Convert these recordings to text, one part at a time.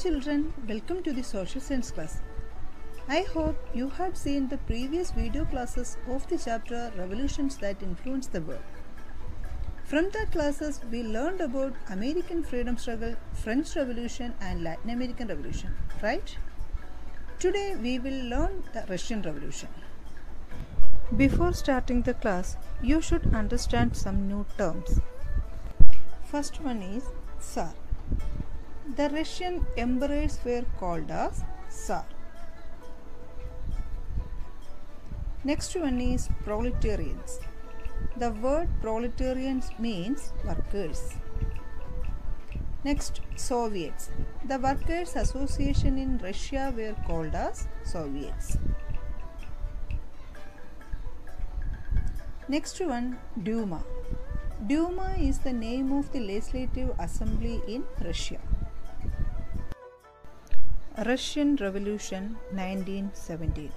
children, welcome to the social science class. I hope you had seen the previous video classes of the chapter Revolutions that Influence the World. From that classes we learned about American freedom struggle, French Revolution and Latin American Revolution, right? Today we will learn the Russian Revolution. Before starting the class, you should understand some new terms. First one is Tsar. The Russian emperors were called as Tsar. Next one is proletarians. The word proletarians means workers. Next, Soviets. The workers' association in Russia were called as Soviets. Next one, Duma. Duma is the name of the legislative assembly in Russia. Russian Revolution 1917.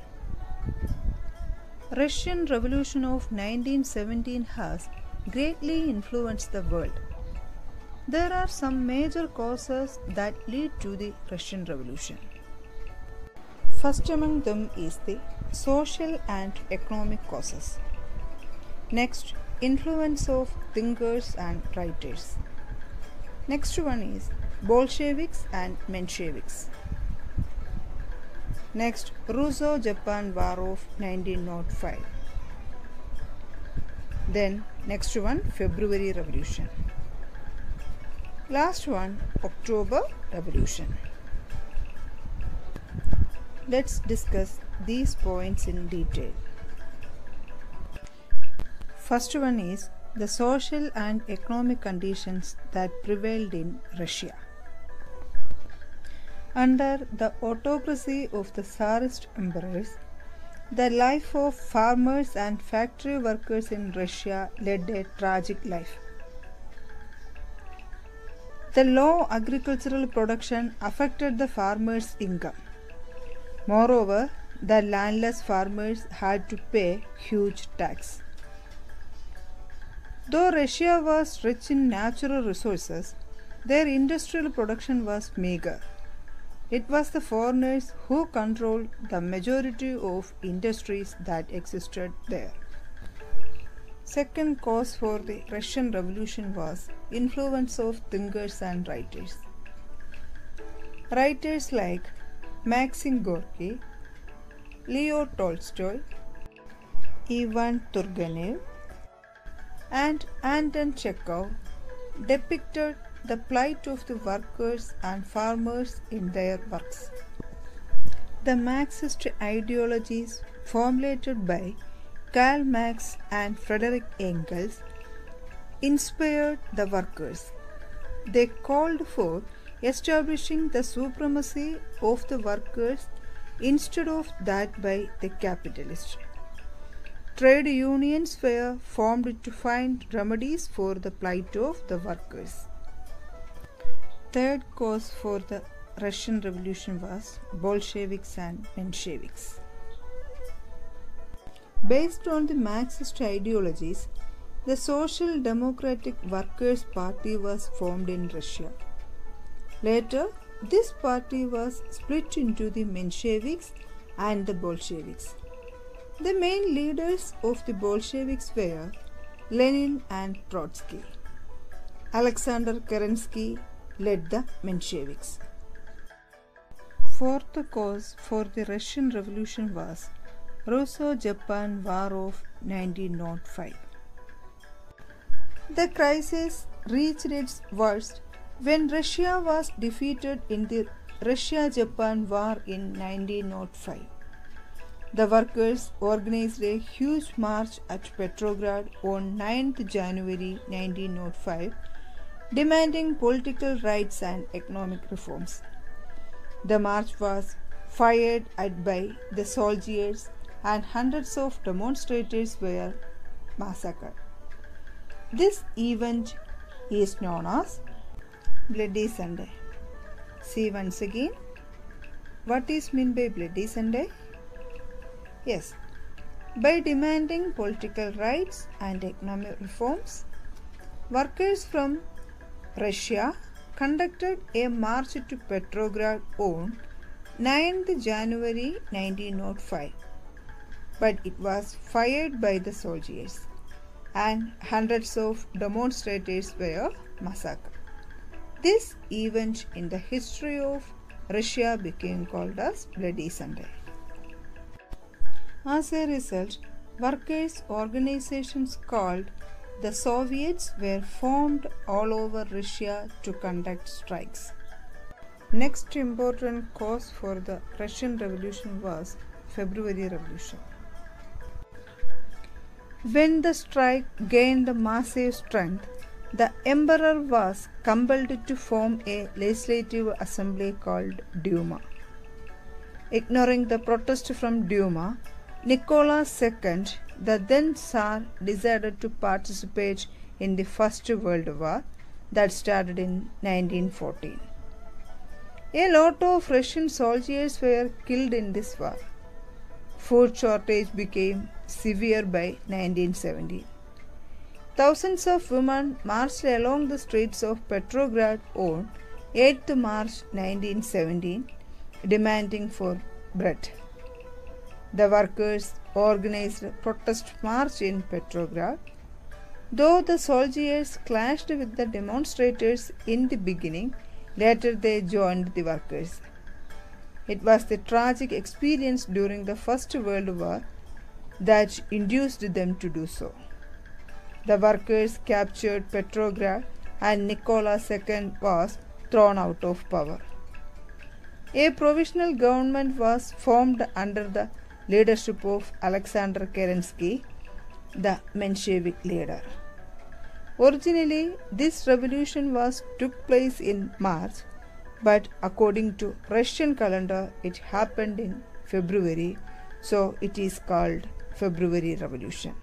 Russian Revolution of 1917 has greatly influenced the world. There are some major causes that lead to the Russian Revolution. First among them is the social and economic causes. Next, influence of thinkers and writers. Next one is Bolsheviks and Mensheviks. Next, Russo-Japan War of 1905. Then, next one, February Revolution. Last one, October Revolution. Let's discuss these points in detail. First one is the social and economic conditions that prevailed in Russia. Under the autocracy of the Tsarist emperors, the life of farmers and factory workers in Russia led a tragic life. The low agricultural production affected the farmers' income. Moreover, the landless farmers had to pay huge tax. Though Russia was rich in natural resources, their industrial production was meager. It was the foreigners who controlled the majority of industries that existed there. Second cause for the Russian Revolution was influence of thinkers and writers. Writers like Maxim Gorky, Leo Tolstoy, Ivan Turgenev, and Anton Chekhov depicted the plight of the workers and farmers in their works. The Marxist ideologies formulated by Karl Marx and Frederick Engels inspired the workers. They called for establishing the supremacy of the workers instead of that by the capitalists. Trade unions were formed to find remedies for the plight of the workers. Third cause for the Russian Revolution was Bolsheviks and Mensheviks. Based on the Marxist ideologies, the Social Democratic Workers' Party was formed in Russia. Later, this party was split into the Mensheviks and the Bolsheviks. The main leaders of the Bolsheviks were Lenin and Trotsky. Alexander Kerensky led the Mensheviks. Fourth cause for the Russian Revolution was Russo-Japan War of 1905. The crisis reached its worst when Russia was defeated in the Russia-Japan War in 1905. The workers organized a huge march at Petrograd on 9th January 1905, demanding political rights and economic reforms. The march was fired at by the soldiers and hundreds of demonstrators were massacred. This event is known as Bloody Sunday. See once again, what is meant by Bloody Sunday? Yes, by demanding political rights and economic reforms, workers from Russia conducted a march to Petrograd on 9th January 1905, but it was fired by the soldiers, and hundreds of demonstrators were massacred. This event in the history of Russia became called as Bloody Sunday. As a result, workers' organizations called the Soviets were formed all over Russia to conduct strikes. Next important cause for the Russian Revolution was February Revolution. When the strike gained massive strength, the emperor was compelled to form a legislative assembly called Duma. Ignoring the protest from Duma, Nicholas II, the then Tsar, decided to participate in the First World War that started in 1914. A lot of Russian soldiers were killed in this war. Food shortage became severe by 1917. Thousands of women marched along the streets of Petrograd on 8th March 1917, demanding for bread. The workers organized a protest march in Petrograd. Though the soldiers clashed with the demonstrators in the beginning, later they joined the workers. It was the tragic experience during the First World War that induced them to do so. The workers captured Petrograd and Nicholas II was thrown out of power. A provisional government was formed under the leadership of Alexander Kerensky, the Menshevik leader. Originally, this revolution took place in March, but according to Russian calendar, it happened in February, so it is called February Revolution.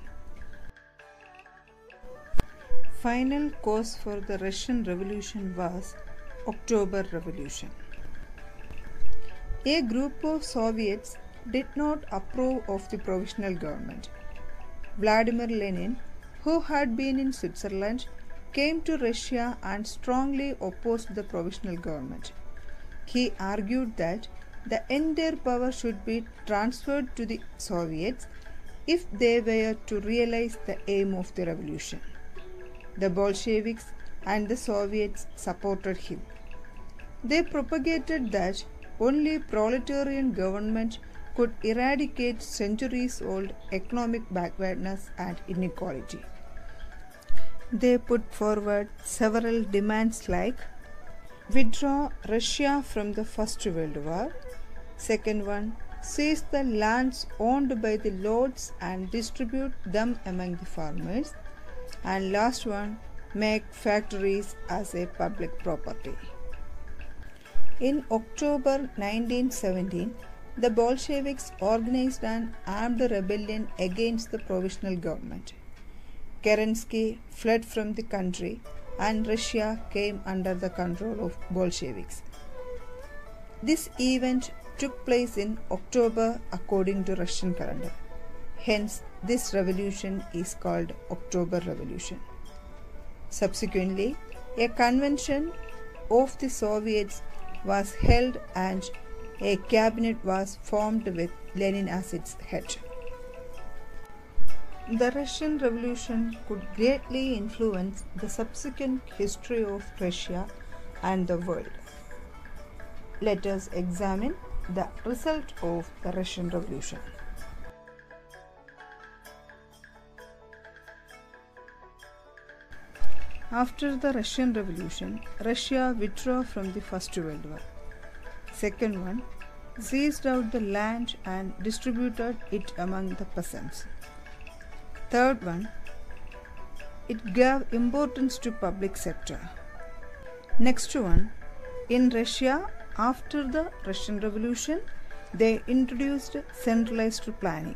Final cause for the Russian Revolution was October Revolution. A group of Soviets did not approve of the provisional government. Vladimir Lenin, who had been in Switzerland, came to Russia and strongly opposed the provisional government. He argued that the entire power should be transferred to the Soviets if they were to realize the aim of the revolution. The Bolsheviks and the Soviets supported him. They propagated that only proletarian government could eradicate centuries-old economic backwardness and inequality. They put forward several demands like withdraw Russia from the First World War. Second one, seize the lands owned by the lords and distribute them among the farmers. And last one, make factories as a public property. In October 1917, the Bolsheviks organized an armed rebellion against the provisional government. Kerensky fled from the country and Russia came under the control of Bolsheviks. This event took place in October according to Russian calendar. Hence, this revolution is called October Revolution. Subsequently, a convention of the Soviets was held and a cabinet was formed with Lenin as its head. The Russian Revolution could greatly influence the subsequent history of Russia and the world. Let us examine the result of the Russian Revolution. After the Russian Revolution, Russia withdrew from the First World War. Second one, seized out the land and distributed it among the peasants. Third one, it gave importance to public sector. Next one, in Russia, after the Russian Revolution, they introduced centralized planning.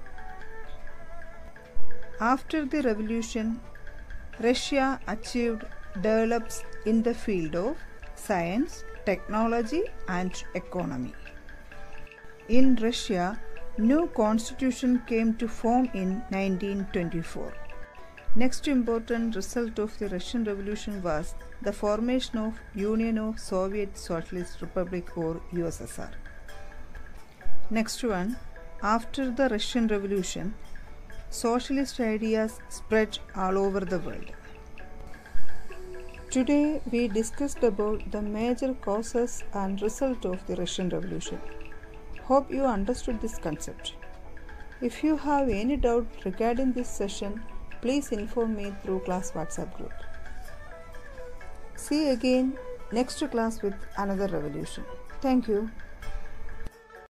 After the revolution, Russia achieved develops in the field of science, technology and economy. In Russia, new constitution came to form in 1924. Next important result of the Russian Revolution was the formation of Union of Soviet Socialist Republic or USSR. Next one, after the Russian Revolution, socialist ideas spread all over the world. Today we discussed about the major causes and result of the Russian Revolution. Hope you understood this concept. If you have any doubt regarding this session, please inform me through class WhatsApp group. See you again next class with another revolution. Thank you.